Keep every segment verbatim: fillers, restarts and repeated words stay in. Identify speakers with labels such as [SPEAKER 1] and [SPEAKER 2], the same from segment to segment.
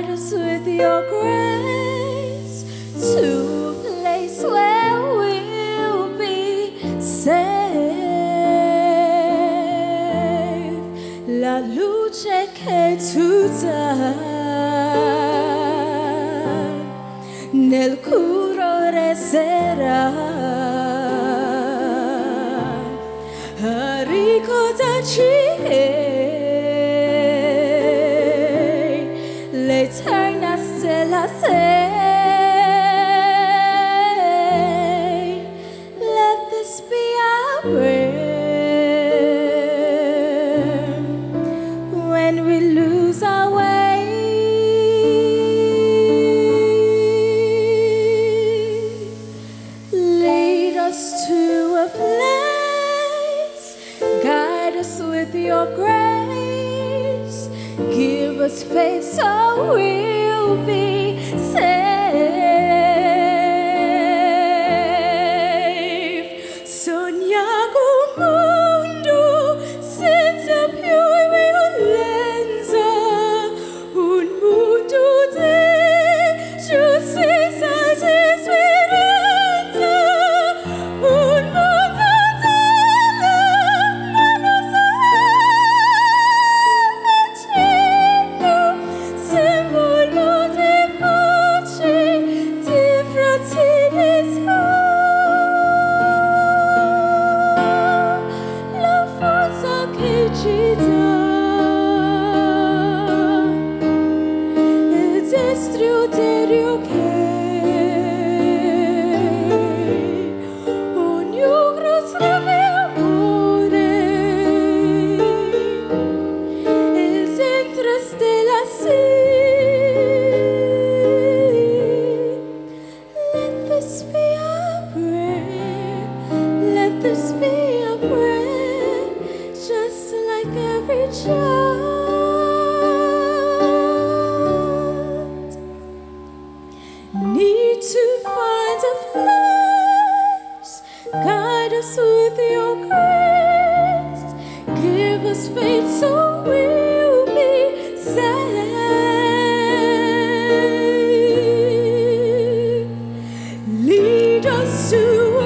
[SPEAKER 1] guide us with your grace to a place where we'll be safe. La luce che tu dai nel cuore resterà a ricordarci che l'eterna stella sei. Let this be our prayer when we lose our way. Lead us to a place, guide us with your grace, give us faith so we'll be safe. Sogniamo un mondo senza più violenza, un mondo di giustizia e speranza, un mondo della nostra vicino, simbolo di pace, di fraternità. La forza che ci dà il desiderio che ognuno trovi amore, il centro della sea. Let this be our prayer, let this be our prayer, just like every child. Need to find a place, guide us with your grace, give us faith so we'll be safe. Lead us to a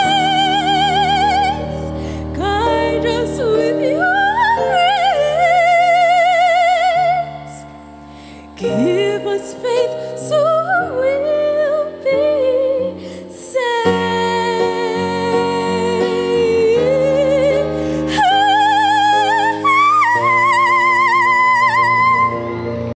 [SPEAKER 1] place, guide us with your grace, give us faith